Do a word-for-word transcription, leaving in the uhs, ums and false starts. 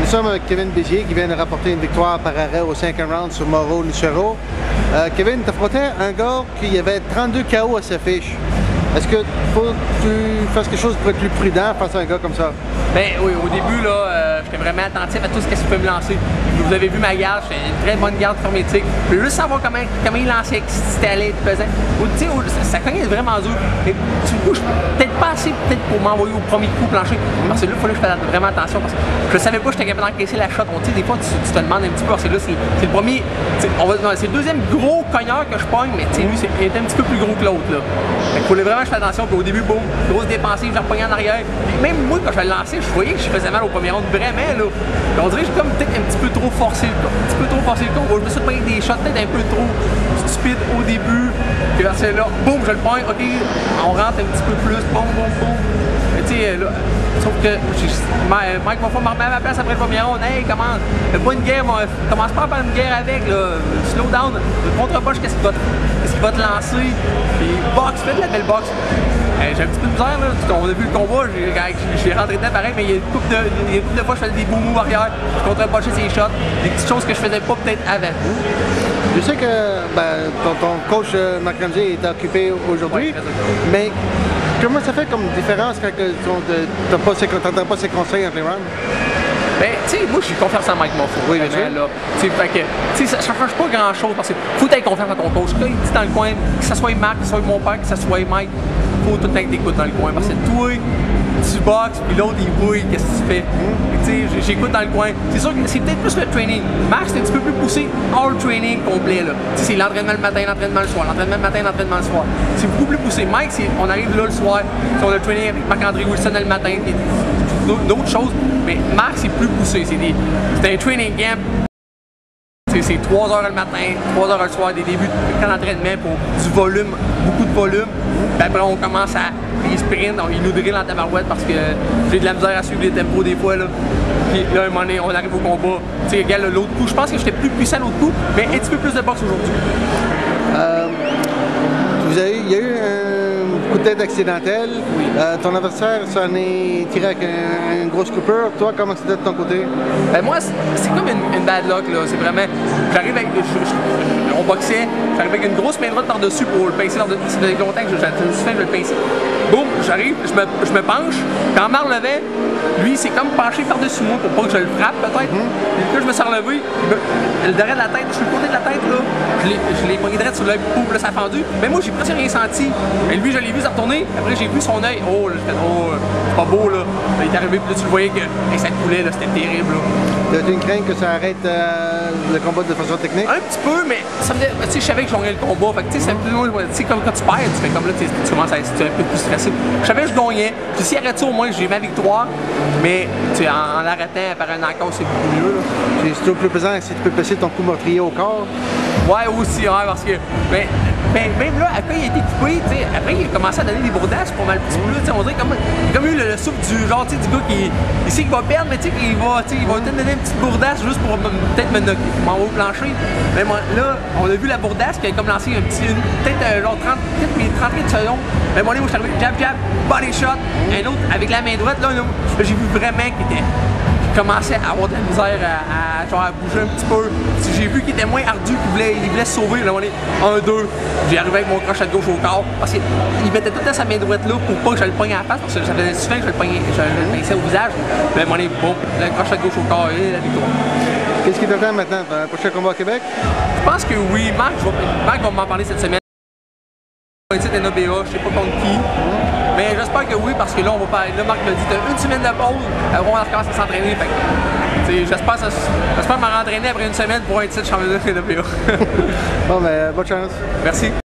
sommes avec Kevin Bézier qui vient de rapporter une victoire par arrêt au cinquième round sur Mauro Nucero. Euh, Kevin, tu affrontais un gars qui avait trente-deux K O à sa fiche. Est-ce que faut que tu fasses quelque chose pour être plus prudent face à un gars comme ça? Ben oui, au début, là, euh, j'étais vraiment attentif à tout ce qu'il peut me lancer. Vous avez vu ma garde, j'étais une très bonne garde hermétique. Je voulais juste savoir comment, comment il lançait, si c'était allé être pesant. Tu sais, ça cognait vraiment dur. Et du coup, peut-être pas assez peut-être pour m'envoyer au premier coup plancher. Parce que là, il fallait que je fasse vraiment attention. Parce que je savais pas que j'étais capable d'encaisser la shot. Tu sais, des fois, tu, tu te demandes un petit peu, parce que là, c'est le premier, c'est le deuxième gros cogneur que je pogne, mais tu sais, lui, il était un petit peu plus gros que l'autre, là. Fait qu'il fallait vraiment que je fasse attention. Puis au début, boum, grosse dépensive, je la repognais en arrière. Puis même moi, quand je l'ai lancé, je voyais que je faisais mal au premier round, vraiment, là. Puis on dirait que j'ai comme peut-être un petit peu trop forcé le coup. Un petit peu trop forcé le coup. Je me suis pogné des shots peut-être un peu trop stupides au début. Puis là, c'est là, boum, je le pogne, ok, on rentre un petit peu plus, boum, boum, boum. Mais tu sais, là, sauf que Mike va falloir me remettre à ma place après le premier round. Hey, commence, fais pas une guerre, commence pas à faire une guerre avec, là. Slow down, ne montre pas qu'est-ce qu'il va, qu va te lancer. Puis boxe, fais de la belle boxe. Hey, j'ai un petit peu de misère, là. On a vu le combat, j'ai rentré dedans pareil, mais il y a une couple de, il y a une couple de fois je faisais des beaux moves arrière, je contre-punchais ses shots, des petites choses que je faisais pas peut-être avant. Je sais que ben, ton, ton coach euh, Marc Ramsey est occupé aujourd'hui, ouais, mais comment ça fait comme différence quand tu n'entends pas, pas ses conseils entre les rounds? Ben, tu sais, moi, j'ai confiance en Mike Moffo. Oui, bien sûr. Là. Tu sais, fait que, tu sais, ça ne change pas grand-chose parce que faut être confiance en ton coach. Quand il dit dans le coin, que ce soit Marc, que ce soit mon père, que ce soit Mike, faut tout le temps que t'écoutes dans le coin parce que toi, tu boxes, puis l'autre, il bouille, qu'est-ce que tu fais? Mm. Tu sais, j'écoute dans le coin. C'est sûr que c'est peut-être plus le training. Marc, c'est un petit peu plus poussé, all training complet, là. Tu sais, c'est l'entraînement le matin, l'entraînement le soir, l'entraînement le matin, l'entraînement le soir. C'est beaucoup plus poussé. Mike, on arrive là le soir, on a le training avec Marc-André Wilson le matin, d'autres choses. Mais Marc, c'est plus poussé. C'est un training camp. C'est trois heures le matin, trois heures le soir, des débuts de camp d'entraînement pour du volume, beaucoup de volume. Puis après, on commence à les sprints, il nous drille en tabarouette parce que j'ai de la misère à suivre les tempos des fois. Là. Puis là, à un moment donné, on arrive au combat. Tu sais, regarde l'autre coup, je pense que j'étais plus puissant l'autre coup, mais un petit peu plus de boxe aujourd'hui. Euh, vous avez, il y a eu un coup de tête accidentel. Oui. Euh, ton adversaire s'en est tiré avec un, une grosse coupure. Toi, comment c'était de ton côté? Ben moi, c'est comme une, une bad luck, là. C'est vraiment... J'arrive avec... Je, je, on boxait, j'arrive avec une grosse main droite par-dessus pour le pincer. Ça faisait longtemps que j'avais juste fait de le pincer. Boum, j'arrive, je me, je me penche. Quand Marc levait, lui, il s'est comme penché par-dessus moi pour pas que je le frappe, peut-être. Mm. Et puis là, je me suis relevé. Le derrière de la tête, sur le côté de la tête, là, je l'ai pogné direct sur l'œil, boum, là, ça a fendu. Mais moi, j'ai presque rien senti. Et lui, je l'ai vu se retourner. Après, j'ai vu son œil. Oh, là, j'ai fait, oh, c'est pas beau, là. Il est arrivé, puis là, tu le voyais que hey, ça coulait, là, c'était terrible, là. T'as une crainte que ça arrête euh, le combat de façon technique? Un petit peu, mais ça me, tu sais, je savais que je gagnais le combat. Fait que, tu sais, c'est plus loin. Tu sais, comme quand tu perds, tu fais comme là, tu commences à être un peu plus stressé. Je savais que je gagnais. Puis si arrête ça, au moins, j'ai ma victoire. Mais, tu sais, en, en l'arrêtant par un encore, c'est beaucoup mieux, là. C'est toujours plus pesant si tu peux placer ton coup meurtrier au corps? Ouais, aussi, ouais, parce que, ben, ben, même là, après, il a été coupé, tu sais, après, il a commencé à donner des bourdasses pour mal petit plus, tu sais, on dirait comme, comme eu le, le souffle du genre, tu sais, du gars qui, il sait qu'il va perdre, mais tu sais, il va, tu sais, il va peut-être donner une petite bourdasse juste pour peut-être me knocker, pour m'envoyer au plancher. Mais moi, là, on a vu la bourdasse qui a comme lancé un petit, peut-être euh, genre trente, trente secondes. Mais moi, là, moi, je suis arrivé, jab, jab, body shot, un autre avec la main droite, là, là j'ai vu vraiment qu'il était. Commençait à avoir de la misère à, à, genre, à bouger un petit peu. J'ai vu qu'il était moins ardu, qu'il voulait, il voulait se sauver. Là, on est un deux. J'ai arrivé avec mon crochet de gauche au corps. Parce qu'il mettait tout le temps sa main droite là pour pas que je le pogne à la face. Parce que ça faisait souvent que je le pognais, je le pinçais au visage. Mais on est bon, le crochet de gauche au corps et la victoire. Qu'est-ce qui t'attend maintenant pour un prochain combat au Québec? Je pense que oui. Marc va, Marc va m'en parler cette semaine. Je sais pas contre qui. Mais j'espère que oui, parce que là, on va parler. Là, Marc m'a dit, t'as une semaine de pause, on va recommencer à s'entraîner. J'espère m'en rentraîner après une semaine pour un titre championnat de N B A. Bon, ben, bonne chance. Merci.